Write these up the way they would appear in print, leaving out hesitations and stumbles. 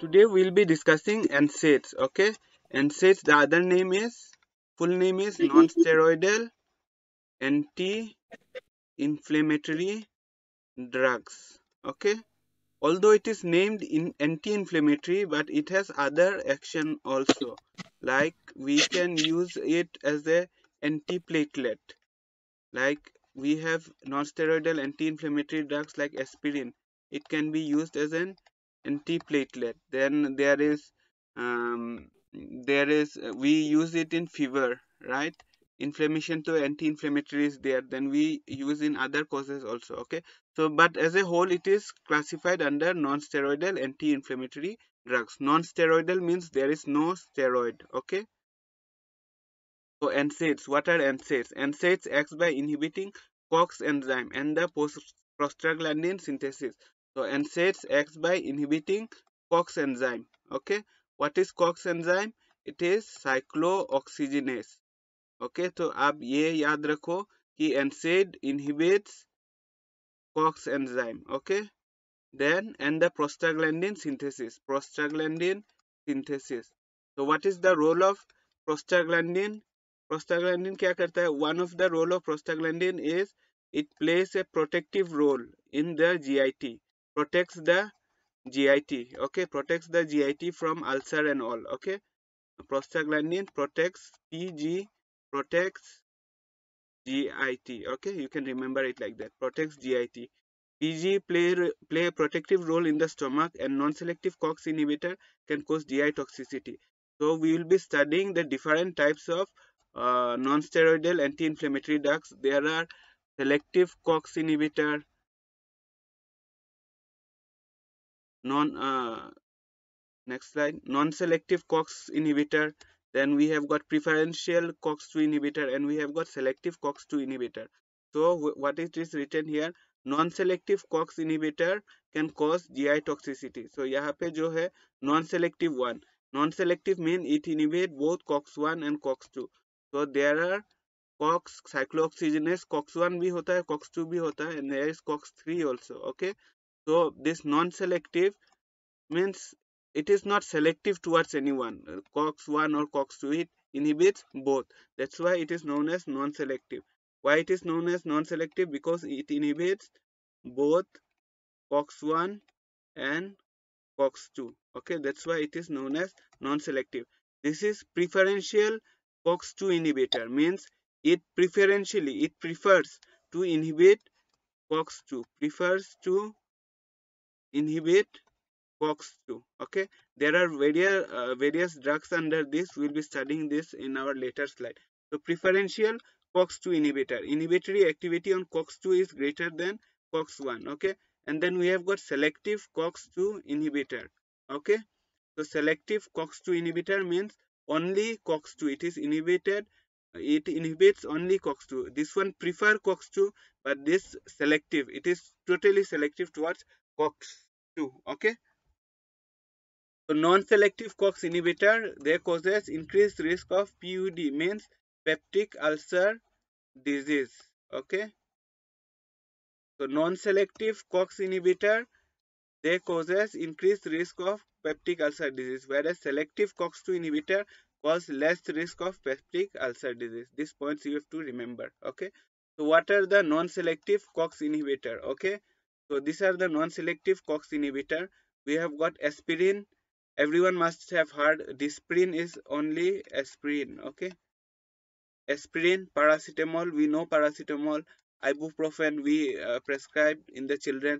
Today we'll be discussing NSAIDs. Okay, NSAIDs. The other name is full name is non-steroidal anti-inflammatory drugs. Okay, although it is named in anti-inflammatory, but it has other action also. Like we can use it as a antiplatelet. Like we have non-steroidal anti-inflammatory drugs like aspirin. It can be used as an antiplatelet. Then we use it in fever, right? Inflammation to anti-inflammatory is there. Then we use in other causes also. Okay. So, but as a whole, it is classified under non-steroidal anti-inflammatory drugs. Non-steroidal means there is no steroid. Okay. So NSAIDs, what are NSAIDs? NSAIDs acts by inhibiting COX enzyme and the prostaglandin synthesis. So NSAIDs acts by inhibiting COX enzyme. Okay, what is COX enzyme? It is cyclooxygenase. Okay, तो आप ये याद रखो कि NSAID inhibits COX enzyme. Okay, then and the prostaglandin synthesis. Prostaglandin synthesis. So what is the role of prostaglandin? Prostaglandin क्या करता है? One of the role of prostaglandin is it plays a protective role in the GIT. Protects the GIT. Okay, protects the GIT from ulcer and all. Okay, prostaglandin protects PG, protects GIT. Okay, you can remember it like that. Protects GIT. PG play a protective role in the stomach, and non-selective COX inhibitor can cause GI toxicity. So we will be studying the different types of non-steroidal anti-inflammatory drugs. There are selective COX inhibitor, next slide, non-selective COX inhibitor. Then we have got preferential COX-2 inhibitor, and we have got selective COX-2 inhibitor. So what it is written here, non-selective COX inhibitor can cause GI toxicity. So यहाँ पे जो है non-selective one, non-selective mean it inhibit both COX-1 and COX-2. So there are COX cyclooxygenase, COX-1 भी होता है, COX-2 भी होता है, and there is COX-3 also. Okay, so this non-selective means it is not selective towards anyone, COX-1 or COX-2. It inhibits both. That's why it is known as non-selective. Why it is known as non-selective? Because it inhibits both COX-1 and COX-2. Okay, that's why it is known as non-selective. This is preferential COX-2 inhibitor, means it prefers to inhibit COX-2, prefers to inhibit COX-2. Okay, there are various drugs under this. We'll be studying this in our later slide. So preferential COX-2 inhibitor, inhibitory activity on COX-2 is greater than COX-1. Okay, and then we have got selective COX-2 inhibitor. Okay, so selective COX-2 inhibitor means only COX-2. It inhibits only COX-2. This one prefer COX-2, but this selective, it is totally selective towards COX-2. Okay, so non-selective COX inhibitor, they causes increased risk of PUD, means peptic ulcer disease. Okay, so non-selective COX inhibitor, they causes increased risk of peptic ulcer disease, whereas selective COX-2 inhibitor cause less risk of peptic ulcer disease. These points you have to remember. Okay, so what are the non-selective COX inhibitor? Okay, so these are the non-selective COX inhibitor. We have got aspirin. Everyone must have heard Disprin is only aspirin. Okay, aspirin, paracetamol, we know paracetamol, ibuprofen we prescribe in the children's,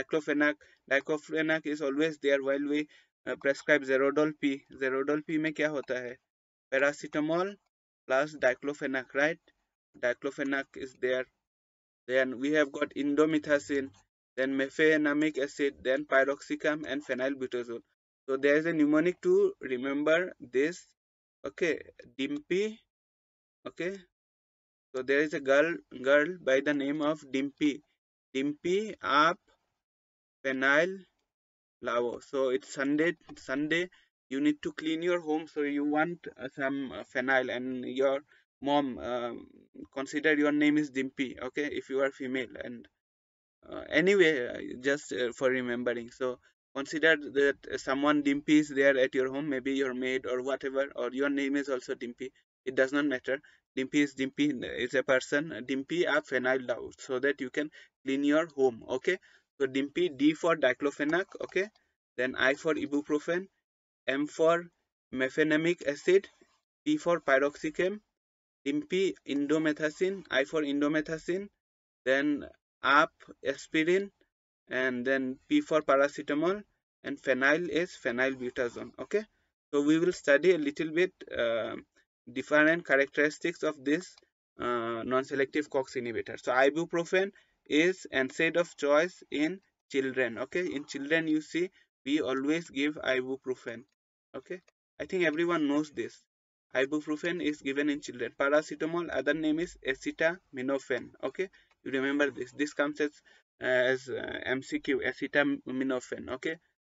diclofenac is always there while we prescribe Zerodol P. Zerodol P में क्या होता है? Paracetamol plus diclofenac, right? Diclofenac is there. Then we have got indomethacin, then mefenamic acid, then piroxicam and phenylbutazone. So there is a mnemonic to remember this. Okay, Dimpy. Okay, so there is a girl by the name of Dimpy. Dimpy up phenyl lavo. So it's Sunday. You need to clean your home. So you want some phenyl, and your mom consider your name is Dimpy. Okay, if you are female, and anyway, just for remembering. So Consider that someone Dimpy is there at your home, maybe your maid or whatever, or your name is also Dimpy. It does not matter. Dimpy is a person. Dimpy a phenyl down so that you can clean your home. Okay. So Dimpy, D for diclofenac. Okay. Then I for ibuprofen, M for mefenamic acid, P for piroxicam, Dimpy indomethacin, I for indomethacin, then up aspirin, and then P for paracetamol, and phenyl is phenylbutazone. Okay, so we will study a little bit different characteristics of this non-selective COX inhibitor. So ibuprofen is NSAID of choice in children. Okay, in children you see we always give ibuprofen. Okay, I think everyone knows this. Ibuprofen is given in children. Paracetamol, other name is acetaminophen. Okay, you remember this. This comes as MCQ, acetaminophen. Okay,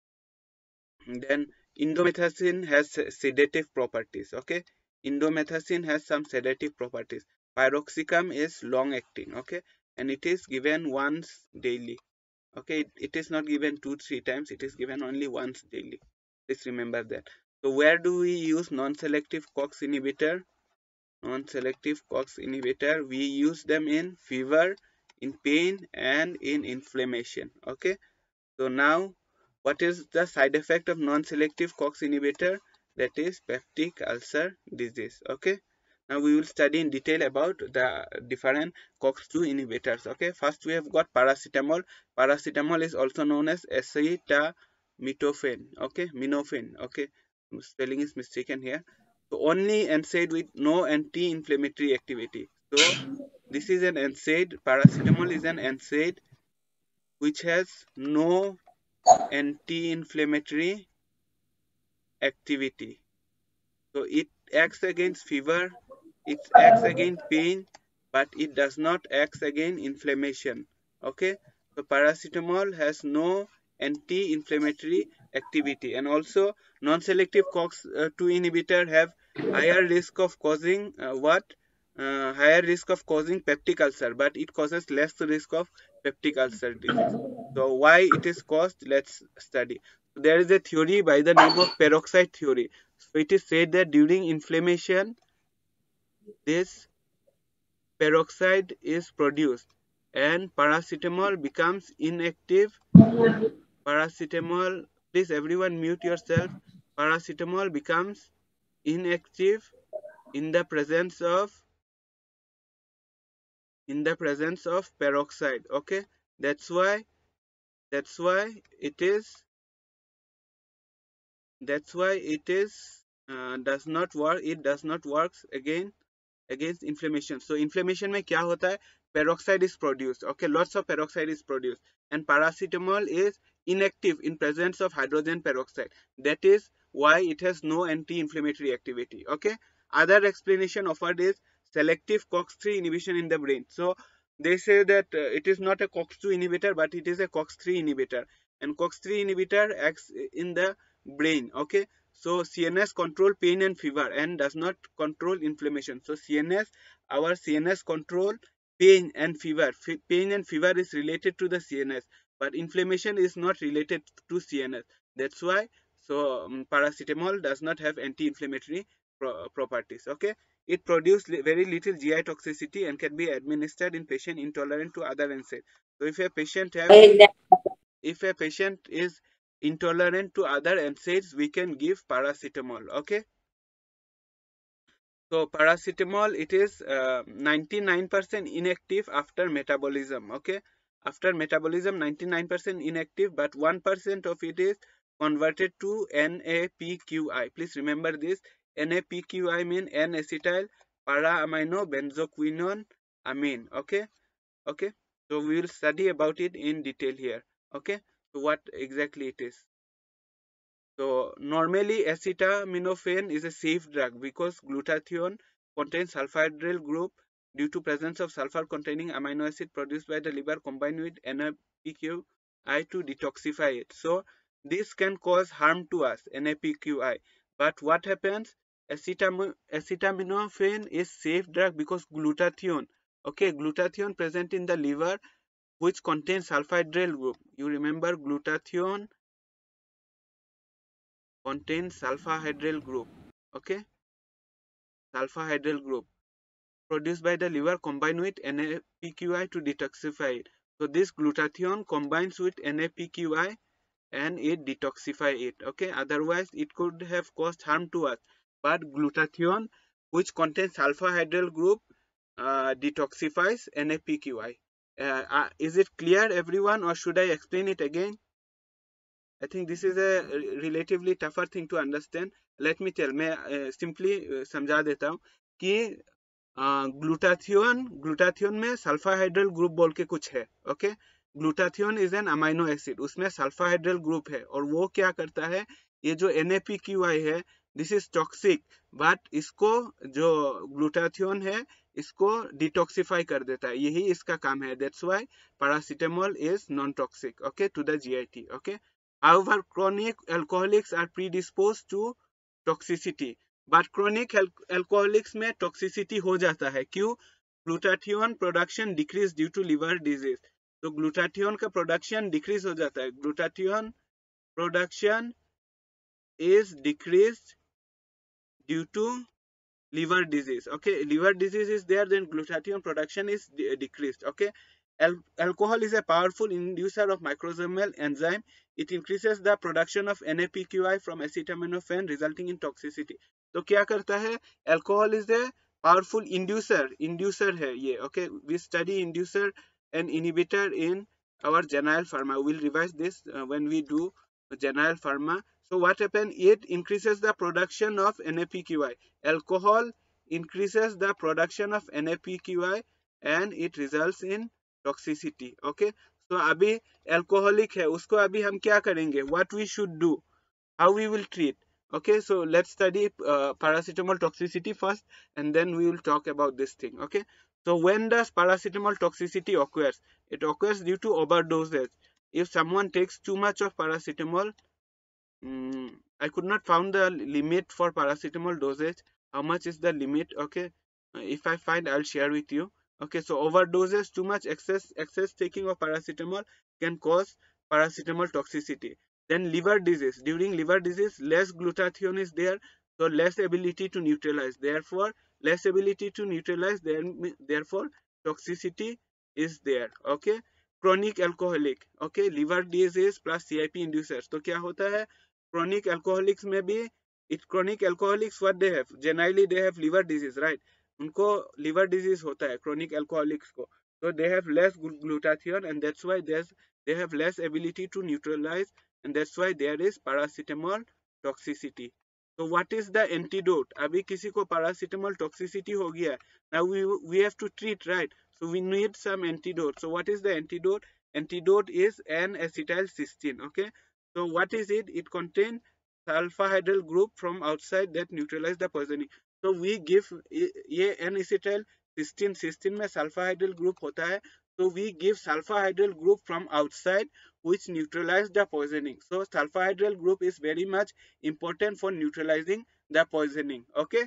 then indomethacin has sedative properties. Okay, indomethacin has some sedative properties. Piroxicam is long acting. Okay, and it is given once daily. Okay, it is not given 2-3 times. It is given only once daily. Please remember that. So where do we use non-selective COX inhibitor? Non-selective COX inhibitor, we use them in fever, in pain, and in inflammation. Okay, so now what is the side effect of non-selective COX inhibitor? That is peptic ulcer disease. Okay, now we will study in detail about the different COX-2 inhibitors. Okay, first we have got paracetamol. Paracetamol is also known as acetaminophen. Okay, minophen. Okay, spelling is mistaken here. So only NSAID with no anti-inflammatory activity. So this is an NSAID. Paracetamol is an NSAID which has no anti-inflammatory activity. So it acts against fever, it acts against pain, but it does not act against inflammation. Okay, so paracetamol has no anti-inflammatory activity, and also non-selective COX-2 inhibitor have higher risk of causing higher risk of causing peptic ulcer, but it causes less risk of peptic ulcer disease. So why it is caused? Let's study. There is a theory by the name of peroxide theory. So it is said that during inflammation, this peroxide is produced and paracetamol becomes inactive. Paracetamol, please everyone mute yourself. Paracetamol becomes inactive in the presence of peroxide. Okay, that's why it is does not work. It does not works against inflammation. So inflammation में क्या होता है? Peroxide is produced. Okay, lots of peroxide is produced, and paracetamol is inactive in presence of hydrogen peroxide. That is why it has no anti-inflammatory activity. Okay, other explanation offered is selective COX-3 inhibition in the brain. So they say that it is not a COX-2 inhibitor, but it is a COX-3 inhibitor, and COX-3 inhibitor acts in the brain. Okay, so CNS control pain and fever and does not control inflammation. So our CNS control pain and fever. Pain and fever is related to the CNS, but inflammation is not related to CNS. That's why paracetamol does not have anti-inflammatory properties. Okay, it produces very little GI toxicity and can be administered in patient intolerant to other NSAIDs. So if a patient is intolerant to other NSAIDs, we can give paracetamol. Okay, so paracetamol, it is 99% inactive after metabolism. Okay, after metabolism 99% inactive, but 1% of it is converted to NAPQI. Please remember this. NAPQI means N-acetyl para-amino benzoquinone amine. Okay, so we will study about it in detail here. Okay, so what exactly it is? So normally acetaminophen is a safe drug because glutathione contains sulfhydryl group. Due to presence of sulfur containing amino acid produced by the liver combined with NAPQI to detoxify it. So this can cause harm to us, NAPQI. But what happens? Acetaminophen is safe drug because glutathione. Okay, glutathione present in the liver which contains sulfhydryl group. You remember glutathione contains sulfahydryl group. Okay, sulfahydryl group produced by the liver combined with NAPQI to detoxify it. So this glutathione combines with NAPQI and it detoxify it. Okay, otherwise it could have caused harm to us. But glutathione, which contains sulfahydryl group, detoxifies NAPQI. Is it clear, everyone, or should I explain it again? I think this is a relatively tougher thing to understand. Let me tell. मैं simply समझा देता हूँ कि glutathione में सल्फाहाइड्रल group बोल के कुछ है. Okay, glutathione is an amino acid, उसमें सल्फाहाइड्रल ग्रुप है और वो क्या करता है, ये जो NAPQI है दिस इज टॉक्सिक, बट इसको जो ग्लूटाथियोन है इसको डिटॉक्सिफाई कर देता है, यही इसका काम है. That's why paracetamol is non toxic, okay, to the GIT. Okay, however chronic alcoholics are predisposed to toxicity, but chronic alcoholics में टॉक्सिसिटी हो जाता है. क्यों? Glutathione production decrease due to liver disease. तो ग्लूटाथियोन का प्रोडक्शन डिक्रीज हो जाता है. Glutathione production is decrease due to liver disease. Okay, liver disease is there, then glutathione production is decreased. Okay, alcohol is a powerful inducer of microsomal enzyme. It increases the production of NAPQI from acetaminophen, resulting in toxicity. तो क्या करता है? Alcohol is a powerful inducer है ये. Okay, we study inducer and inhibitor in our general pharma. We'll revise this when we do general pharma. So what happens? It increases the production of NAPQI. Alcohol increases the production of NAPQI and it results in toxicity. Okay, so अभी alcoholic है, उसको अभी हम क्या करेंगे? What we should do? How we will treat? Okay, so let's study paracetamol toxicity first and then we will talk about this thing. Okay, so when does paracetamol toxicity occurs? It occurs due to overdoses. If someone takes too much of paracetamol, I could not found the limit for paracetamol dosage. How much is the limit? Okay, if I find, I'll share with you. Okay, so overdoses, too much excess taking of paracetamol can cause paracetamol toxicity. Then liver disease. During liver disease, less glutathione is there, so less ability to neutralize. Therefore, less ability to neutralize. Therefore, toxicity is there. Okay, chronic alcoholic. Okay, liver disease plus CIP inducers. तो क्या होता है? Chronic alcoholics में भी chronic alcoholics what they have, generally they have liver disease, right? उनको liver disease होता है chronic alcoholics को, so they have less glutathione and that's why they have less ability to neutralize and that's why there is paracetamol toxicity. So what is the antidote? अभी किसी को paracetamol toxicity हो गया, now we have to treat, right? So we need some antidote. So what is the antidote? Antidote is N-acetylcysteine. Okay, so what is it? It contains sulfahydryl group from outside that neutralize the poisoning. So we give ये N-acetyl cysteine में sulfahydryl group होता है. So we give sulfahydryl group from outside which neutralize the poisoning. So sulfahydryl group is very much important for neutralizing the poisoning. Okay.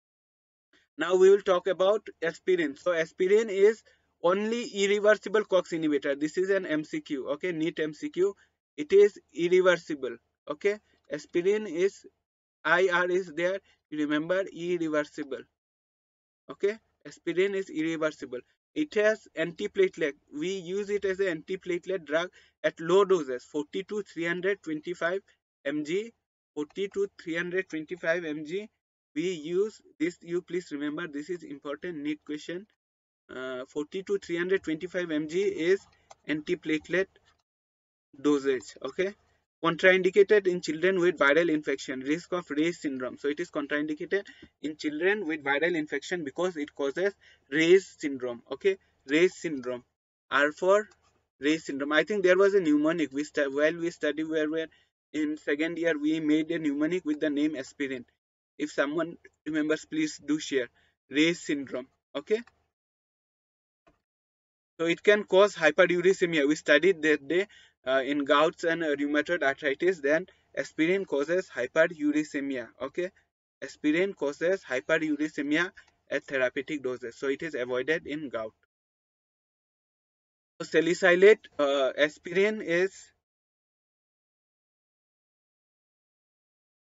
Now we will talk about aspirin. So aspirin is only irreversible COX inhibitor. This is an MCQ. Okay, NEET MCQ. It is irreversible. Okay, aspirin is IR is there. You remember, irreversible. Okay, aspirin is irreversible. It has antiplatelet. We use it as an antiplatelet drug at low doses, 40 to 325 mg. 40 to 325 mg. We use this. You please remember, this is important NEET question. 40 to 325 mg is antiplatelet dosage. Okay, contraindicated in children with viral infection, risk of Ray's syndrome. So it is contraindicated in children with viral infection because it causes Ray's syndrome. Okay, Ray's syndrome. R for Ray's syndrome. I think there was a mnemonic while we study where we in second year we made a mnemonic with the name aspirin. If someone remembers, please do share. Ray's syndrome. Okay, so it can cause hyperuricemia. We studied that day in gouts and rheumatoid arthritis. Then aspirin causes hyperuricemia. Okay, aspirin causes hyperuricemia at therapeutic doses. So it is avoided in gout. So salicylate aspirin is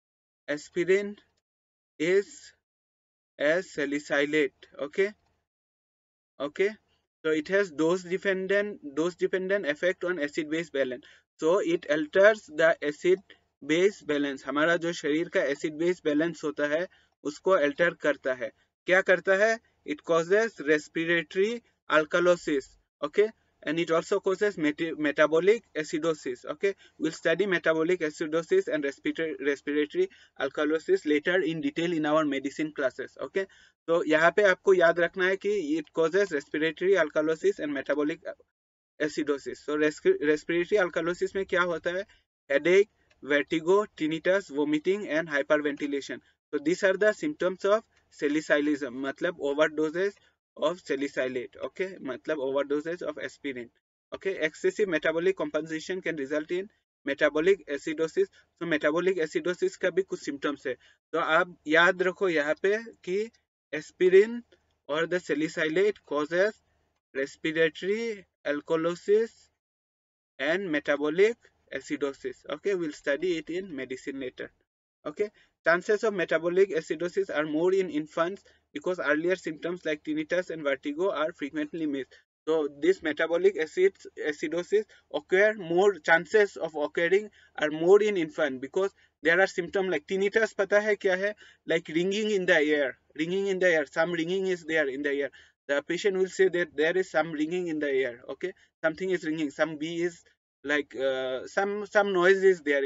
aspirin is as salicylate. Okay, so it has dose dependent effect on acid base balance. So it alters the acid base balance. हमारा जो शरीर का acid base balance होता है उसको alter करता है. क्या करता है? It causes respiratory alkalosis. Okay, and it also causes metabolic acidosis. Okay, we'll study metabolic acidosis and respiratory alkalosis later in detail in our medicine classes. Okay, तो यहाँ पे आपको याद रखना है कि it causes respiratory alkalosis and metabolic acidosis. So respiratory alkalosis में क्या होता है? Headache, vertigo, tinnitus, vomiting and hyperventilation. So these are the symptoms of salicylism, मतलब overdoses of salicylate. Okay, मतलब overdoses of aspirin. Okay, excessive metabolic compensation can result in metabolic acidosis. So metabolic acidosis का भी कुछ symptoms है. तो आप याद रखो यहाँ पे कि aspirin or the salicylate causes respiratory alkalosis and metabolic acidosis. Okay, we'll study it in medicine later. Okay, chances of metabolic acidosis are more in infants because earlier symptoms like tinnitus and vertigo are frequently missed. So this metabolic acidosis occur more, chances of occurring are more in infant because there are symptoms like tinnitus. पता है क्या है? Like ringing in the air, some ringing is there in the air. The patient will say that there is some ringing in the air. Okay, something is ringing, some bee is like some noise is there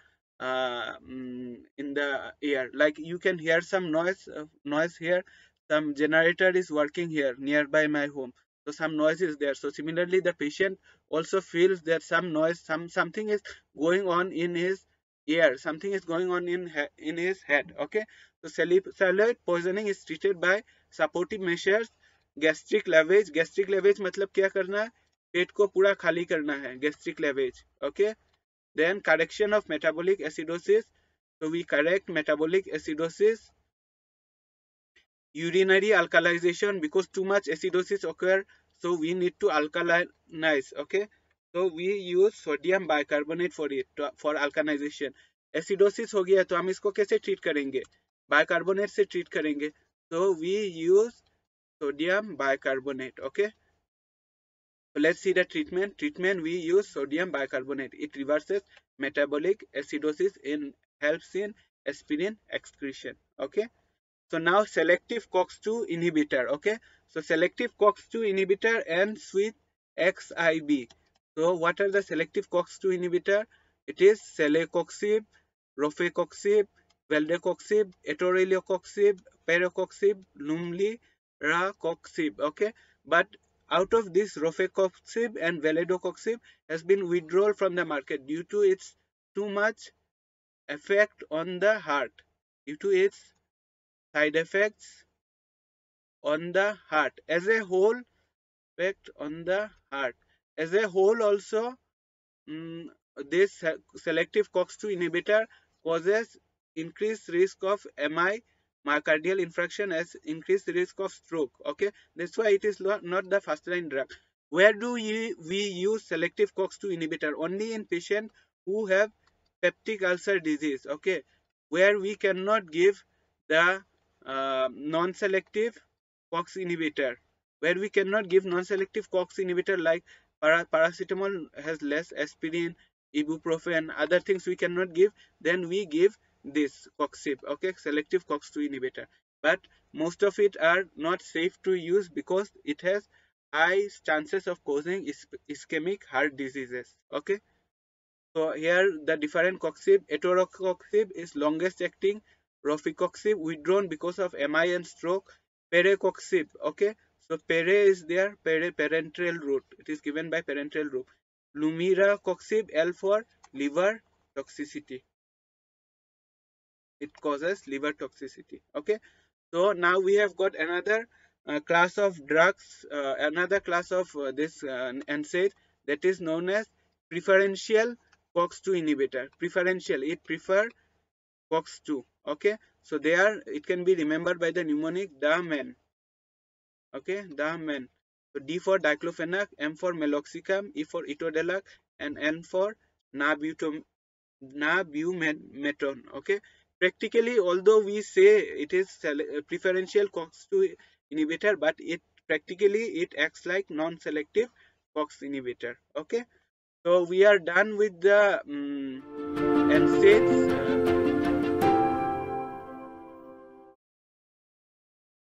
in the air, like you can hear some noise here, some generator is working here nearby my home, so some noise is there. So similarly the patient also feels that some noise, something is going on in his ear, something is going on in his head. Okay, so salicylate poisoning is treated by supportive measures. Gastric lavage मतलब क्या करना है? पेट को पूरा खाली करना है, gastric lavage. Okay, then correction of metabolic acidosis. So we correct metabolic acidosis. Urinary alkalization, because too much acidosis occur, so we need to alkalinize. Okay, so we use sodium bicarbonate for it, for alkalization. Acidosis हो गया तो हम इसको कैसे treat करेंगे? Bicarbonate से treat करेंगे. So we use sodium bicarbonate. Okay, so let's see the treatment. Treatment, we use sodium bicarbonate. It reverses metabolic acidosis and helps in aspirin excretion. Okay. So now selective COX-2 inhibitor. Okay. So selective COX-2 inhibitor ends with XIB. So what are the selective COX-2 inhibitor? It is celecoxib, rofecoxib, valdecoxib, etorilocoxib, perocoxib, lumliracoxib. Okay. But out of this, rofecoxib and validocoxib has been withdrawn from the market due to its too much effect on the heart, due to its side effects on the heart. As a whole, effect on the heart. As a whole also, this selective COX-2 inhibitor causes increased risk of MI, myocardial infarction, as increased risk of stroke. Okay, that's why it is not the first line drug. Where do we use selective COX-2 inhibitor? Only in patients who have peptic ulcer disease. Okay, where we cannot give the non-selective COX inhibitor, where we cannot give non-selective COX inhibitor like paracetamol has less, aspirin, ibuprofen, other things we cannot give, then we give this coxib. Okay, selective COX-2 inhibitor. But most of it are not safe to use because it has high chances of causing ischemic heart diseases. Okay, so here the different coxib. Etorocoxib is longest acting. Rofecoxib withdrawn because of MI and stroke. Perecoxib. Okay, so pere is there. Parenteral route. It is given by parenteral route. Lumiracoxib, L for liver toxicity. It causes liver toxicity. Okay, so now we have got another class of drugs, another class of this NSAID, that is known as preferential COX-2 inhibitor. Preferential, it prefer COX-2. Okay, so there it can be remembered by the mnemonic DAMN. Okay, DAMN. So D for diclofenac, M for meloxicam, E for etodelac, and N for nabumeton. Okay, practically, although we say it is preferential COX-2 inhibitor, but it practically it acts like non-selective COX inhibitor. Okay, so we are done with the NSAIDs.